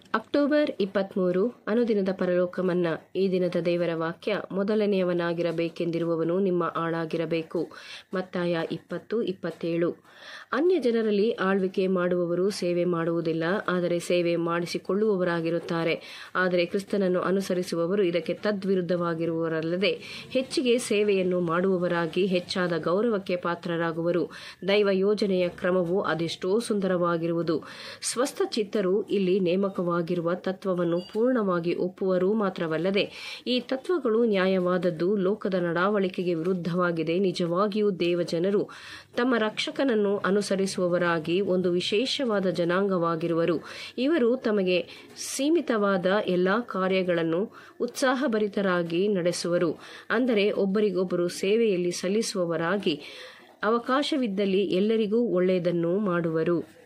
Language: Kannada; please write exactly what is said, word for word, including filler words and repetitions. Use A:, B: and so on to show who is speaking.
A: ಅಕ್ಟೋಬರ್ ಇಪ್ಪತ್ತ್ಮೂರು ಅನುದಿನದ ಪರಲೋಕ ಮನ್ನಾ. ಈ ದಿನದ ದೇವರ ವಾಕ್ಯ, ಮೊದಲನೆಯವನಾಗಿರಬೇಕೆಂದಿರುವವನು ನಿಮ್ಮ ಆಳಾಗಿರಬೇಕು. ಮತ್ತಾಯ ಇಪ್ಪತ್ತು ಇಪ್ಪತ್ತೇಳು. ಅನ್ಯ ಜನರಲ್ಲಿ ಆಳ್ವಿಕೆ ಮಾಡುವವರು ಸೇವೆ ಮಾಡುವುದಿಲ್ಲ, ಆದರೆ ಸೇವೆ ಮಾಡಿಸಿಕೊಳ್ಳುವವರಾಗಿರುತ್ತಾರೆ. ಆದರೆ ಕ್ರಿಸ್ತನನ್ನು ಅನುಸರಿಸುವವರು ಇದಕ್ಕೆ ತದ್ವಿರುದ್ಧವಾಗಿರುವವರಲ್ಲದೆ ಹೆಚ್ಚಿಗೆ ಸೇವೆಯನ್ನು ಮಾಡುವವರಾಗಿ ಹೆಚ್ಚಾದ ಗೌರವಕ್ಕೆ ಪಾತ್ರರಾಗುವರು. ದೈವ ಯೋಜನೆಯ ಕ್ರಮವು ಅದೆಷ್ಟೋ ಸುಂದರವಾಗಿರುವುದು. ಸ್ವಸ್ಥ ಚಿತ್ತರು ಇಲ್ಲಿ ನೇಮಕವಾಗಿರುವ ತತ್ವವನ್ನು ಪೂರ್ಣವಾಗಿ ಒಪ್ಪುವರು ಮಾತ್ರವಲ್ಲದೆ ಈ ತತ್ವಗಳು ನ್ಯಾಯವಾದದ್ದು, ಲೋಕದ ನಡಾವಳಿಕೆಗೆ ವಿರುದ್ಧವಾಗಿದೆ. ನಿಜವಾಗಿಯೂ ದೇವಜನರು ತಮ್ಮ ರಕ್ಷಕನನ್ನು ಅನುಸರಿಸುವವರಾಗಿ ಒಂದು ವಿಶೇಷವಾದ ಜನಾಂಗವಾಗಿರುವರು. ಇವರು ತಮಗೆ ಸೀಮಿತವಾದ ಎಲ್ಲಾ ಕಾರ್ಯಗಳನ್ನು ಉತ್ಸಾಹಭರಿತರಾಗಿ ನಡೆಸುವರು. ಅಂದರೆ ಒಬ್ಬರಿಗೊಬ್ಬರು ಸೇವೆಯಲ್ಲಿ ಸಲ್ಲಿಸುವವರಾಗಿ, ಅವಕಾಶವಿದ್ದಲ್ಲಿ ಎಲ್ಲರಿಗೂ ಒಳ್ಳೆಯದನ್ನು ಮಾಡುವರು.